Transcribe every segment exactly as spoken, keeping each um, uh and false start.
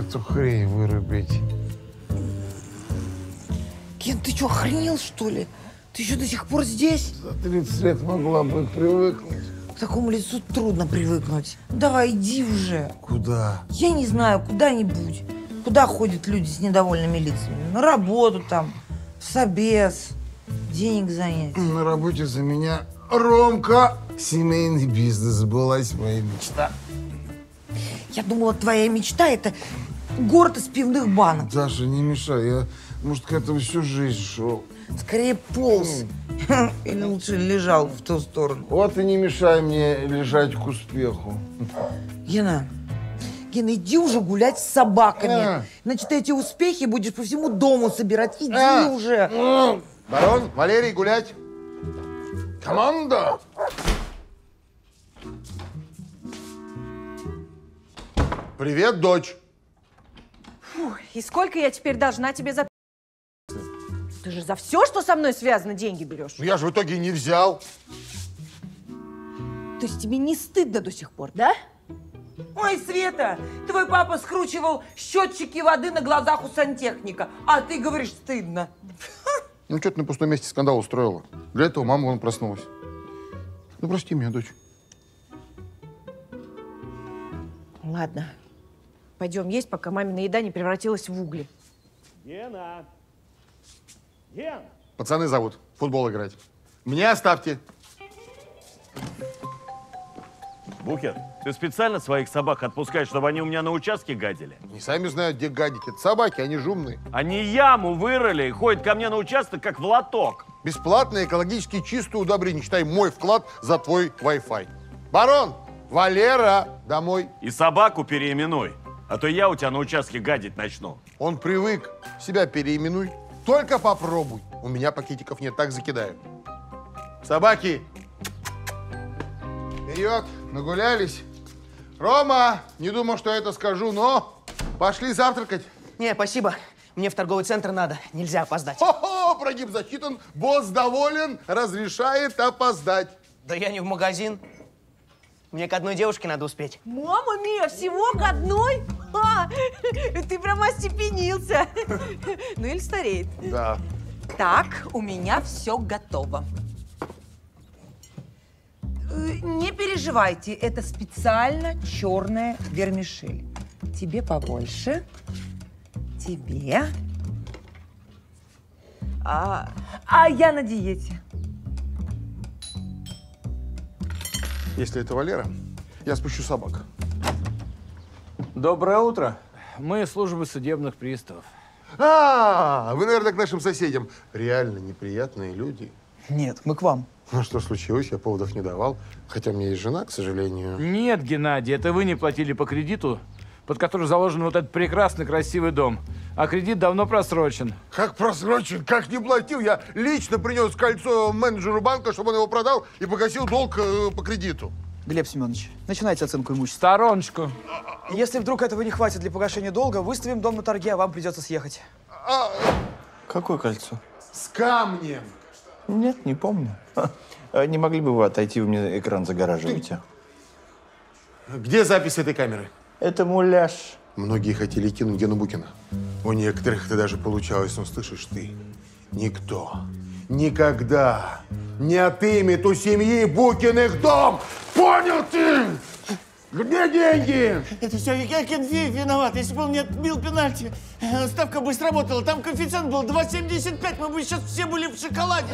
эту хрень вырубить. Ген, ты что, охренел, что ли? Ты еще до сих пор здесь? За тридцать лет могла бы привыкнуть. К такому лицу трудно привыкнуть. Давай, иди уже. Куда? Я не знаю, куда-нибудь. Куда ходят люди с недовольными лицами? На работу там, в собес, денег занять. На работе за меня Ромка. Семейный бизнес, сбылась моя мечта. Я думала, твоя мечта – это город из пивных банок. Даша, не мешай, я, может, к этому всю жизнь шел. Скорее полз. Или лучше лежал в ту сторону. Вот и не мешай мне лежать к успеху. Гена, Гена, иди уже гулять с собаками. А. Значит, ты эти успехи будешь по всему дому собирать. Иди А. уже. Барон, Валерий, гулять. Команда! Привет, дочь. Фу, и сколько я теперь должна тебе за... Ты же за все, что со мной связано, деньги берешь. Ну я же в итоге не взял. То есть тебе не стыдно до сих пор, да? Ой, Света, твой папа скручивал счетчики воды на глазах у сантехника, а ты говоришь, стыдно. Ну что ты на пустом месте скандал устроила? Для этого мама вон проснулась. Ну прости меня, дочь. Ладно, пойдем есть, пока мамина еда не превратилась в угли. Гена! Ген! Пацаны зовут. В футбол играть. Мне оставьте. Букет, ты специально своих собак отпускаешь, чтобы они у меня на участке гадили? Они сами знают, где гадить. Это собаки, они жумные. Они яму вырыли и ходят ко мне на участок, как в лоток. Бесплатные, экологически чистые удобрения. Считай, мой вклад за твой Wi-Fi. Барон! Валера! Домой. И собаку переименуй, а то я у тебя на участке гадить начну. Он привык. Себя переименуй. Только попробуй. У меня пакетиков нет, так закидаю. Собаки! Вперед! Нагулялись. Рома! Не думал, что я это скажу, но пошли завтракать. Не, спасибо. Мне в торговый центр надо. Нельзя опоздать. Хо-хо! Прогиб засчитан. Босс доволен. Разрешает опоздать. Да я не в магазин. Мне к одной девушке надо успеть. Мама мия, всего к одной? А, ты прямо остепенился. Ну или стареет. Да. Так, у меня все готово. Э, Не переживайте, это специально черная вермишель. Тебе побольше, тебе. А, а я на диете. Если это Валера, я спущу собак. Доброе утро. Мы служба судебных приставов. А, вы, наверное, к нашим соседям. Реально неприятные люди. Нет, мы к вам. Ну, что случилось, я поводов не давал. Хотя у меня есть жена, к сожалению. Нет, Геннадий, это вы не платили по кредиту, под который заложен вот этот прекрасный красивый дом. А кредит давно просрочен. Как просрочен, как не платил. Я лично принес кольцо менеджеру банка, чтобы он его продал и погасил долг э, по кредиту. Глеб Семенович, начинайте оценку имущества. Стороночку. Если вдруг этого не хватит для погашения долга, выставим дом на торге, а вам придется съехать. А, Какое кольцо? с камнем. Нет, не помню. А не могли бы вы отойти, вы мне экран загораживаете? Где запись этой камеры? Это муляж. Многие хотели кинуть Гену Букина. У некоторых это даже получалось, но слышишь ты, никто никогда не отымет у семьи Букиных дом. Понял ты? Где деньги? Это все я Кенфеев виноват. Если бы он не отбил пенальти, ставка бы сработала. Там коэффициент был два семьдесят пять, мы бы сейчас все были в шоколаде.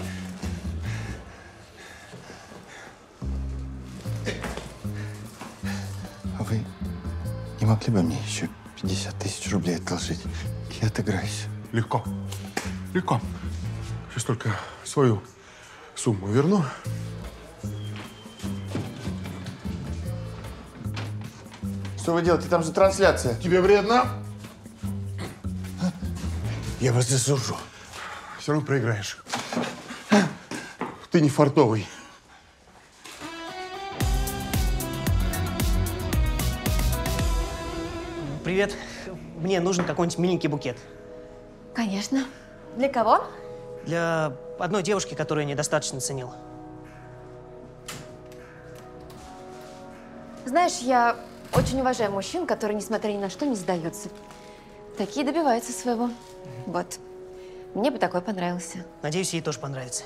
А вы не могли бы мне еще пятьдесят тысяч рублей отложить? Я отыграюсь. Легко. Легко. Сейчас только свою сумму верну. Что вы делаете? Там же трансляция. Тебе вредно? Я вас засужу. Все равно проиграешь. Ты не фартовый. Привет. Мне нужен какой-нибудь миленький букет. Конечно. Для кого? Для одной девушки, которую я недостаточно ценил. Знаешь, я Очень уважаю мужчин, которые, несмотря ни на что, не сдаются. Такие добиваются своего. Вот. Мне бы такой понравился. Надеюсь, ей тоже понравится.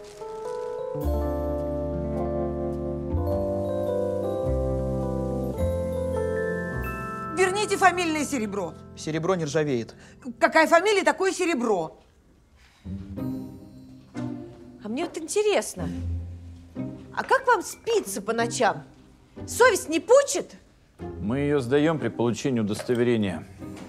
Верните фамильное серебро. Серебро не ржавеет. Какая фамилия, такое серебро. А мне вот интересно, а как вам спится по ночам? Совесть не пучит? Мы ее сдаем при получении удостоверения.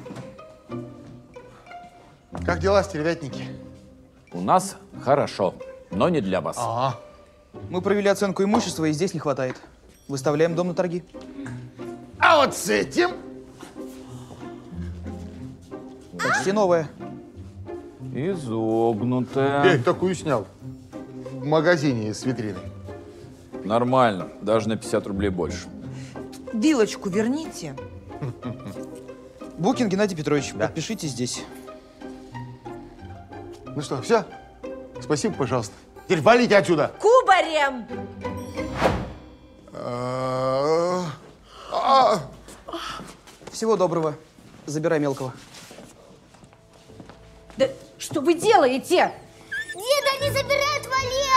Как дела, стервятники? У нас хорошо, но не для вас. Ага. Мы провели оценку имущества, и здесь не хватает. Выставляем дом на торги. А вот с этим... Почти новое. Изогнутая. Я такую снял. В магазине с витрины. Нормально, даже на пятьдесят рублей больше. Вилочку верните. Букин Геннадий Петрович, да. Подпишите здесь. Ну что, все? Спасибо, пожалуйста. Теперь валите отсюда. Кубарем! Всего доброго. Забирай мелкого. Да что вы делаете? Деда, они забирают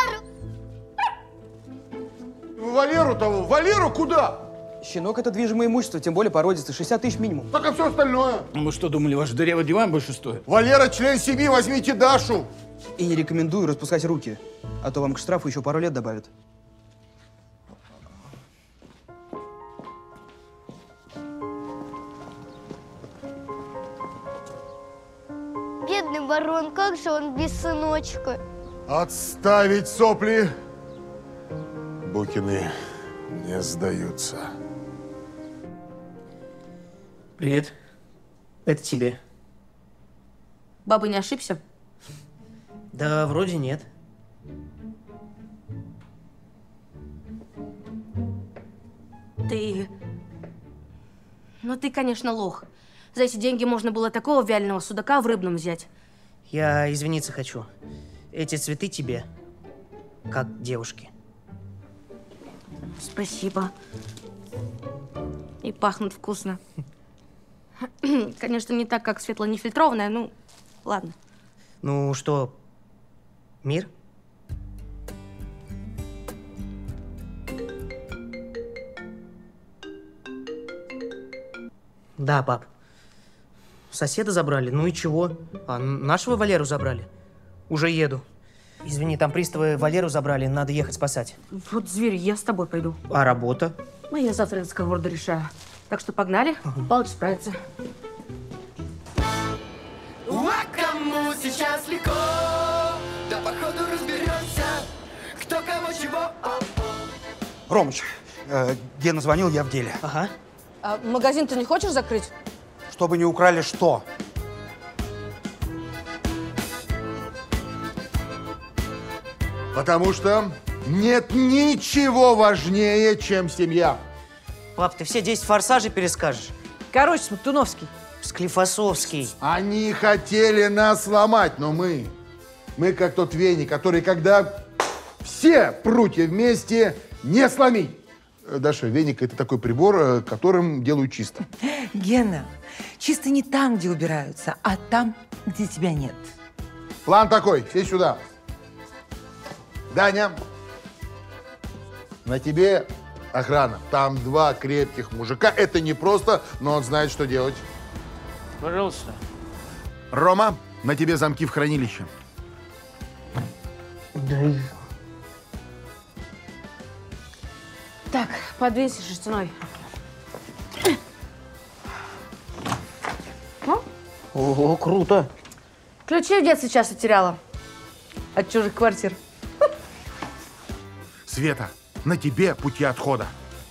Валеру! Валеру того? Валеру куда? Щенок – это движимое имущество, тем более породистый. шестьдесят тысяч минимум. Так, а все остальное? Мы что, думали, ваш дырявый диван больше стоит? Валера, член семьи, возьмите Дашу. И не рекомендую распускать руки, а то вам к штрафу еще пару лет добавят. Бедный барон, как же он без сыночка? Отставить сопли. Букины не сдаются. Привет. Это тебе. Баба не ошибся? Да, вроде нет. Ты... Ну, ты, конечно, лох. За эти деньги можно было такого вяленого судака в рыбном взять. Я извиниться хочу. Эти цветы тебе, как девушке. Спасибо. И пахнут вкусно. Конечно, не так, как светло-нефильтрованное, ну, ладно. Ну что, мир? Да, пап. Соседа забрали, ну и чего? А нашего Валеру забрали. Уже еду. Извини, там приставы Валеру забрали, надо ехать спасать. Вот зверь, я с тобой пойду. А работа? Ну, я завтра этот разговор дорешаю. Так что погнали, угу. Палыч справится. А кому сейчас легко, да походу разберемся, кто кого чего. Ромыч, э, Гена звонил, я в деле. Ага. А магазин ты не хочешь закрыть? Чтобы не украли что? Потому что нет ничего важнее, чем семья. Пап, ты все десять форсажей перескажешь. Короче, Смоктуновский. Склифосовский. Они хотели нас сломать, но мы, мы как тот веник, который, когда все прутья вместе, не сломить. Даша, веник – это такой прибор, которым делают чисто. Гена, чисто не там, где убираются, а там, где тебя нет. План такой, все сюда. Даня, на тебе охрана. Там два крепких мужика. Это не просто, но он знает, что делать. Пожалуйста. Рома, на тебе замки в хранилище. Да. Так, подвесишь шерстяной. Ого, круто. Ключи в детстве часто теряла. От чужих квартир. Света, на тебе пути отхода.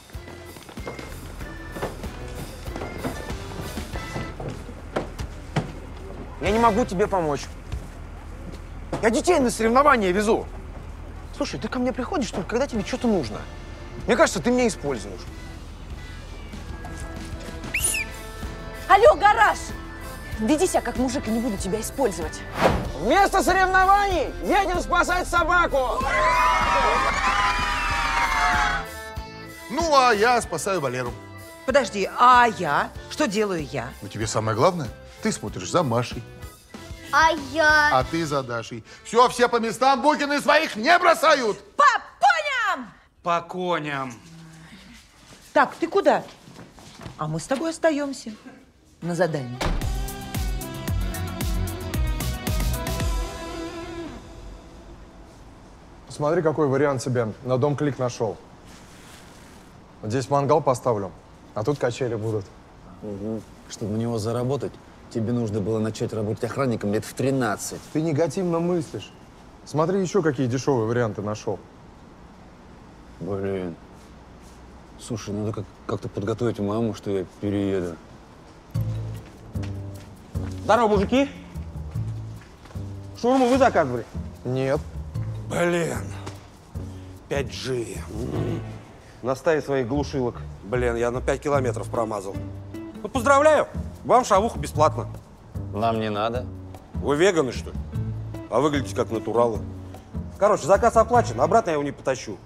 Я не могу тебе помочь. Я детей на соревнования везу. Слушай, ты ко мне приходишь только когда тебе что-то нужно. Мне кажется, ты меня используешь. Алло, гараж! Веди себя как мужик, и не буду тебя использовать. Вместо соревнований едем спасать собаку! Ну, а я спасаю Валеру. Подожди, а я? Что делаю я? Ну, тебе самое главное, ты смотришь за Машей, А я... а ты за Дашей. Все, все по местам, Букины своих не бросают! По коням! По коням. Так, ты куда? А мы с тобой остаемся на задании. Смотри, какой вариант себе на дом клик нашел. Вот здесь мангал поставлю, а тут качели будут. Угу. Чтобы на него заработать, тебе нужно было начать работать охранником лет в тринадцать. Ты негативно мыслишь. Смотри, еще какие дешевые варианты нашел. Блин. Слушай, надо как- как-то подготовить маму, что я перееду. Здорово, мужики. Шаурму вы заказывали? Нет. Блин. пять джи. На стае своих глушилок. Блин, я на пять километров промазал. Ну, поздравляю. Вам шавуху бесплатно. Нам не надо. Вы веганы, что ли? А выглядите как натуралы. Короче, заказ оплачен, обратно я его не потащу.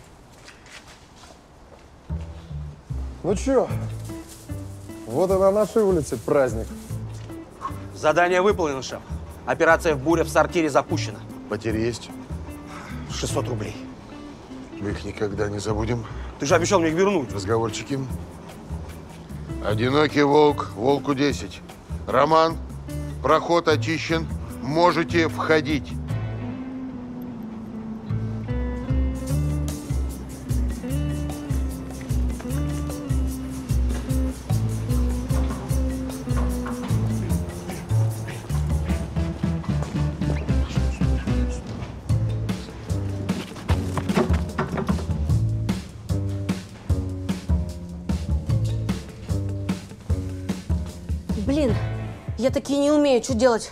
Ну чё, вот и на нашей улице праздник. Задание выполнено, шеф. Операция в буре в сортире запущена. Потери есть? шестьсот рублей. Мы их никогда не забудем. Ты же обещал мне их вернуть. Разговорчики. Одинокий волк, волку десять. Роман, проход очищен. Можете входить. Блин, я такие не умею, что делать?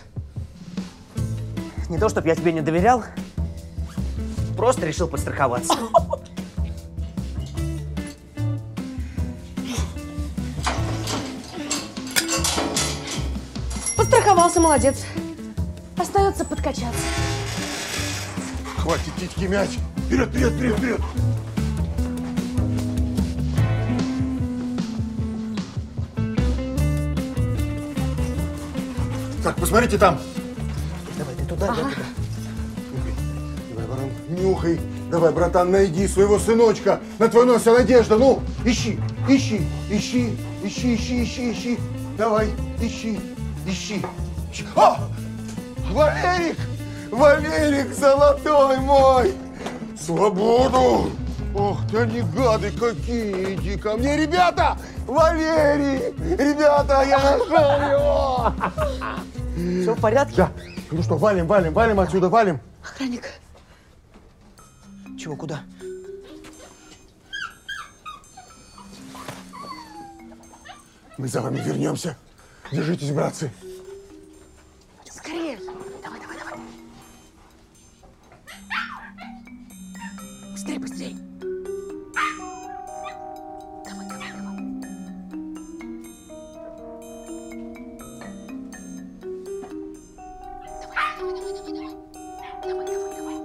Не то, чтобы я тебе не доверял, просто решил подстраховаться. Подстраховался, молодец. Остается подкачаться. Хватит титьки мяч. Вперед, вперед, вперед, вперед. Так, посмотрите там. Давай, ты туда, Ага. я туда. Давай, баран, нюхай. Давай, братан, найди своего сыночка. На твой нос вся надежда. Ну, ищи, ищи, ищи, ищи, ищи, ищи, ищи. Давай, ищи, ищи. ищи. О! Валерик! Валерик, золотой мой! Свободу! Ох, да они гады какие! Иди ко мне, ребята! Валерий! Ребята, я нашел его! Все в порядке? Да. Ну что, валим, валим, валим отсюда, валим. Охранник. Чего, куда? Мы за вами вернемся. Держитесь, братцы. Скорее. Давай, давай, давай. Быстрей, быстрей. Давай, давай, давай. Давай, давай, давай, давай, давай. Давай, давай, давай.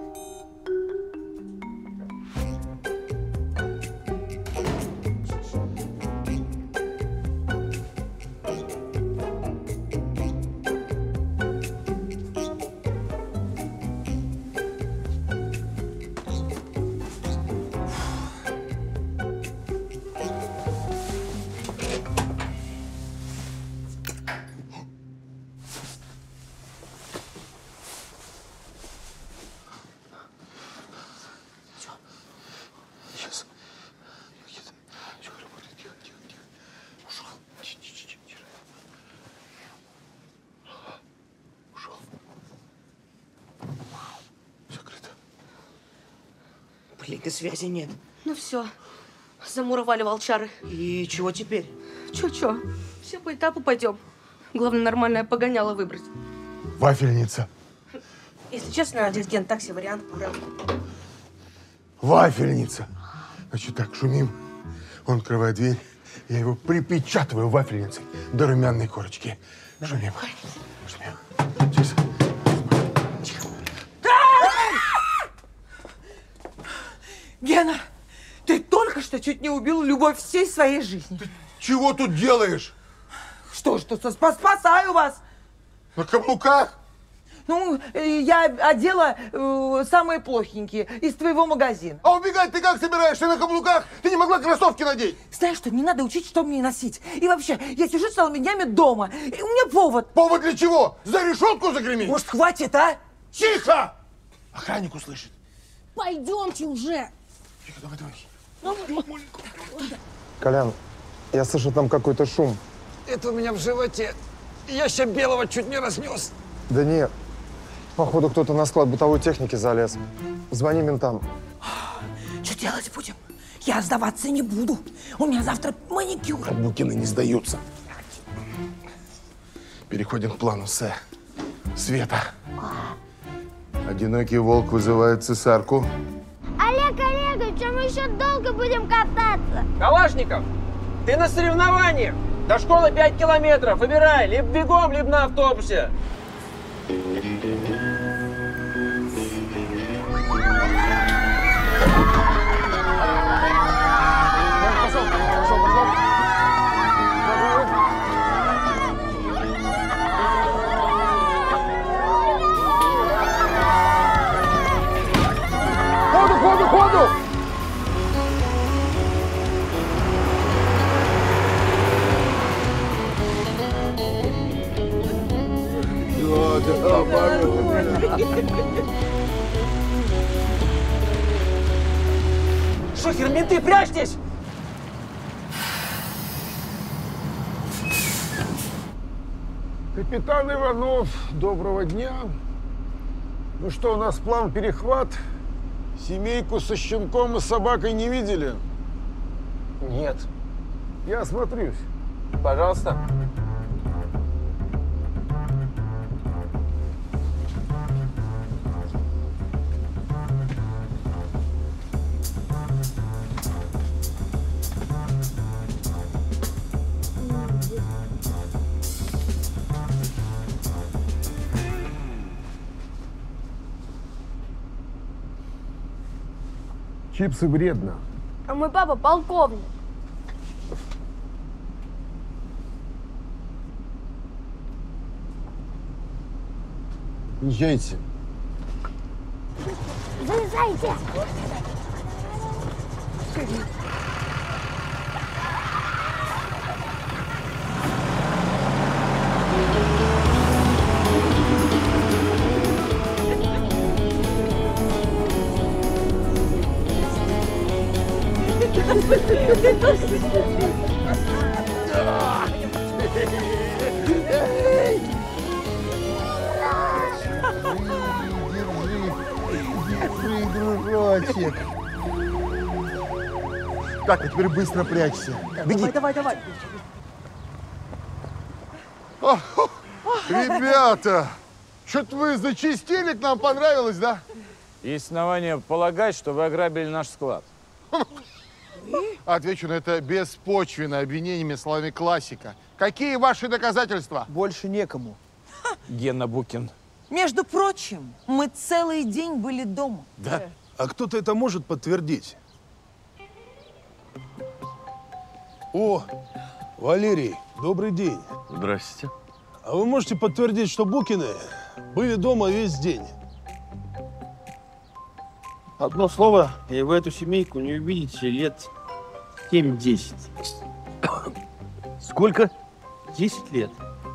Сейчас. Все работает. Тихо, тихо, тихо. Ушел. Тихо, тихо, тихо, тихо. Ушел. Закрыто. Блин, и связи нет. Ну все, замуровали волчары. И чего теперь? Чё-чё, все по этапу пойдем. Главное, нормальное погоняло выбрать. Вафельница. Если честно, диригент такси вариант убрал. Вафельница. Значит так, шумим. Он открывает дверь. Я его припечатываю вафельницей до румяной корочки. Шумим. Шумим. Сейчас. Гена, ты только что чуть не убил любовь всей своей жизни. чего тут делаешь? Что, что, что спа- спасаю вас. На каблуках? Ну, э, я одела э, самые плохенькие из твоего магазина. А убегать ты как собираешься на каблуках? Ты не могла кроссовки надеть? Знаешь что, не надо учить, что мне носить. И вообще, я сижу целыми днями дома. И у меня повод. Повод для чего? За решетку загреметь? Может, хватит, а? Тихо! Охранник услышит. Пойдемте уже. Тихо, давай, давай. Колян, я слышу там какой-то шум. Это у меня в животе. Я ща белого чуть не разнес. Да нет. Походу, кто-то на склад бытовой техники залез. Звони ментам. Что делать будем? Я сдаваться не буду. У меня завтра маникюр. Букины не сдаются. Переходим к плану С. Света. Одинокий волк вызывает цесарку. Олег Олегович, а мы еще долго будем кататься? Калашников, ты на соревнованиях. До школы пять километров. Выбирай, либо бегом, либо на автобусе. Ходу, ходу, ходу! Шухер, менты, прячьтесь! Капитан Иванов, доброго дня. Ну что, у нас план перехват? Семейку со щенком и собакой не видели? Нет. Я осмотрюсь. Пожалуйста. Чипсы вредно. А мой папа полковник. Езжайте. Залезайте. Дружочек. Так, а теперь быстро прячься. Беги. Давай, давай, давай. Ребята, что-то вы зачистили, к нам понравилось, да? Есть основания полагать, что вы ограбили наш склад. Отвечу на это беспочвенное обвинениями словами классика. Какие ваши доказательства? Больше некому. Гена Букин. Между прочим, мы целый день были дома. Да? А кто-то это может подтвердить? О, Валерий, добрый день. Здрасте. А вы можете подтвердить, что Букины были дома весь день? Одно слово, и вы эту семейку не увидите лет семь-десять. Сколько? Десять лет.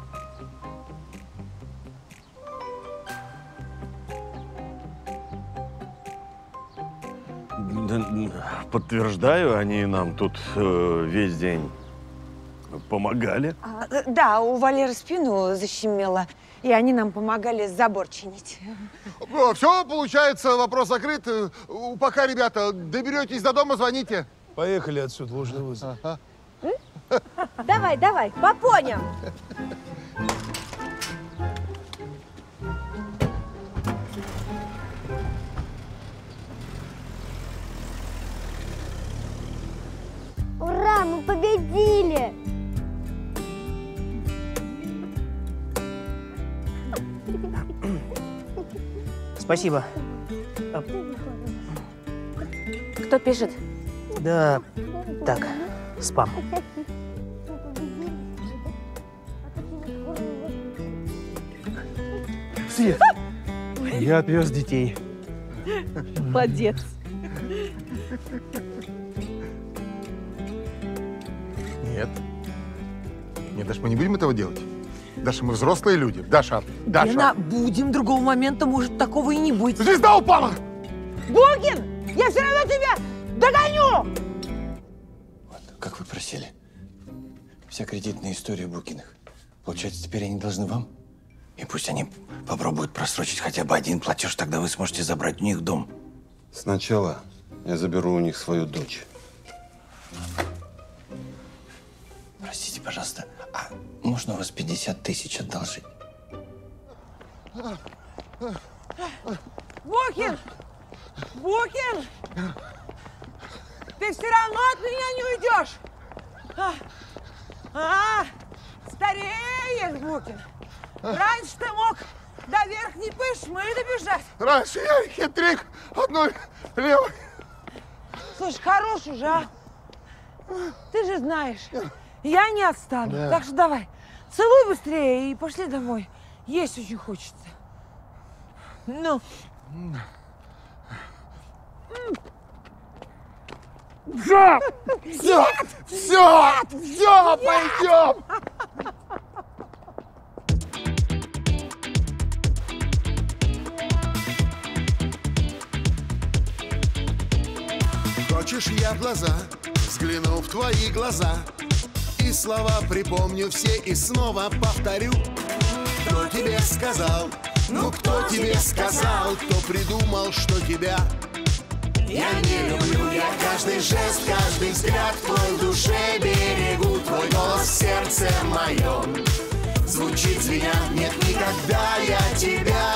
Подтверждаю, они нам тут э, весь день помогали. А, да, у Валеры спину защемило, и они нам помогали забор чинить. Все, получается, вопрос закрыт. Пока, ребята, доберетесь до дома, звоните. Поехали отсюда, ложный вызов. Ага. Давай, давай, по поням. Ура, мы победили! Спасибо. А, Кто пишет? да, так, спам. Свет, я отвез детей. Молодец. Нет. Нет, Даша, мы не будем этого делать. Даша, мы взрослые люди. Даша, Даша. Лена, будем, другого момента, может, такого и не будет. Звезда упала! Букин, я все равно тебя догоню! Как вы просили. Вся кредитная история Букиных. Получается, теперь они должны вам? И пусть они попробуют просрочить хотя бы один платеж, тогда вы сможете забрать у них дом. Сначала я заберу у них свою дочь. Простите, пожалуйста, а можно у вас пятьдесят тысяч одолжить? Букин! Букин! Ты все равно от меня не уйдешь! А, а, стареешь, Букин! Раньше ты мог до верхней пышмы добежать. Раньше я хитрик одной левой. Слушай, хорош уже, а? Ты же знаешь, я не отстану. Да. Так что давай, целуй быстрее и пошли домой. Есть очень хочется. Ну. Все! Все! Все! Все! Пойдем! Хочешь, я в глаза взгляну в твои глаза и слова припомню все и снова повторю. Кто тебе сказал? Ну кто тебе сказал? Кто придумал, что тебя я не люблю? Я каждый жест, каждый взгляд твой в душе берегу. Твой голос в сердце моем звучит звеня. Нет, никогда я тебя